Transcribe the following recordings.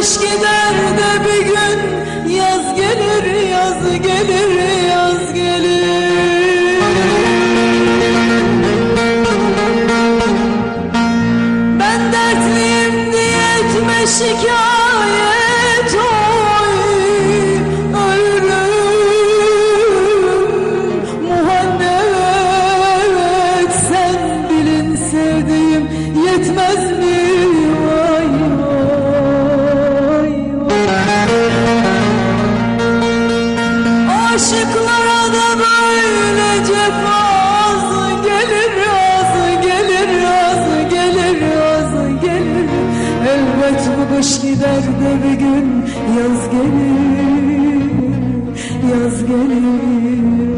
kış gider de bir gün yaz gelir, yaz gelir, yaz gelir. Ben dertliyim diye etme şikayet, oy ölürüm Muhammed. Sen bilin sevdiğim yetmez mi? Aşıklara da böyle cefaz gelir, az gelir, az gelir, az gelir. Elbet bu kış gider de bir gün yaz gelir, yaz gelir.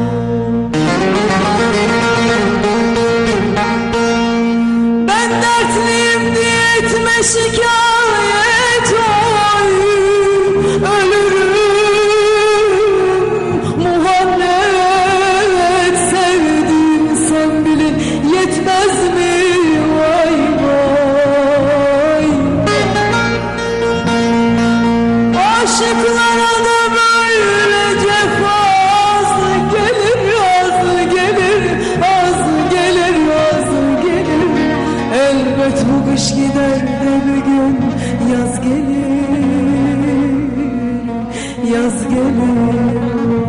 Ben dertliyim diye etme şikayet, oy ölürüm yetmez mi? Vay vay. Aşıklara da böyle cefaz gelir, az gelir, az gelir, az gelir. Elbet bu kış gider de bir gün yaz gelir, yaz gelir.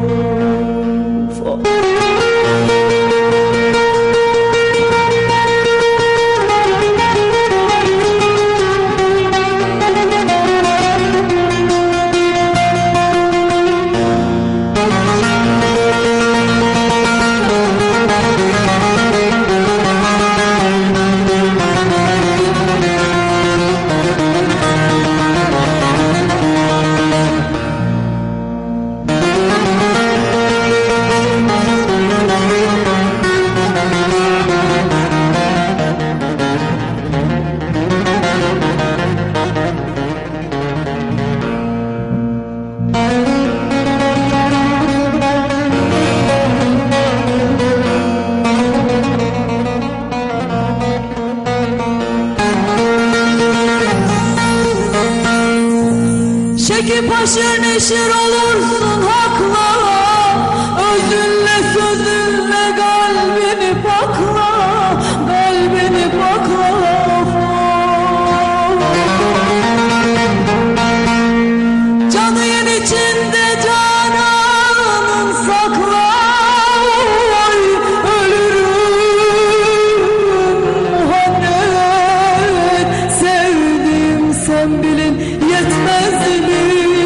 Çekip haşır neşir olursun hakla, özünle sözünle kalbini pakla, kalbini pakla. Canın içinde cananın sakla, ölürüm Muhammed. Sevdim sen bilin yetmez mi?